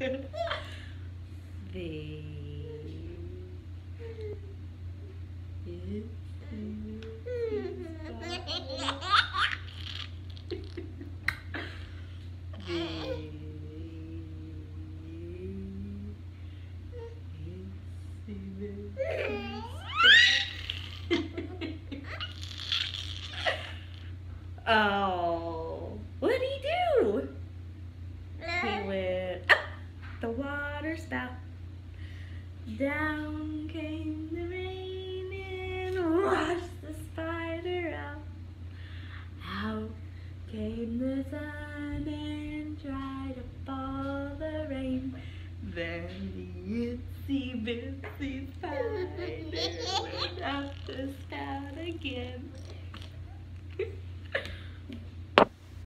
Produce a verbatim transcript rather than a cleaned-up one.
The Oh, what did he do? He went up the water spout. Down came the rain and washed the spider out. Out came the sun and